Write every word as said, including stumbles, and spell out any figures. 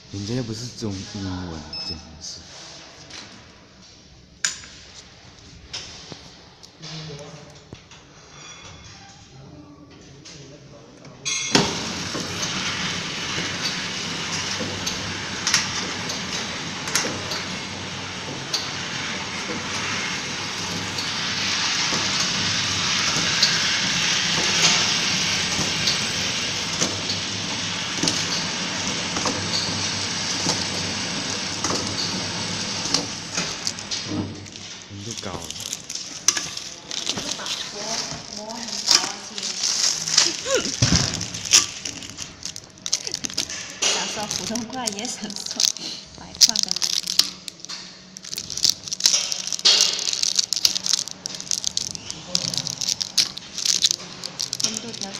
人家又不是中英文，真是。温度高了。 磨磨很薄而且，享受普通话也享受白话的。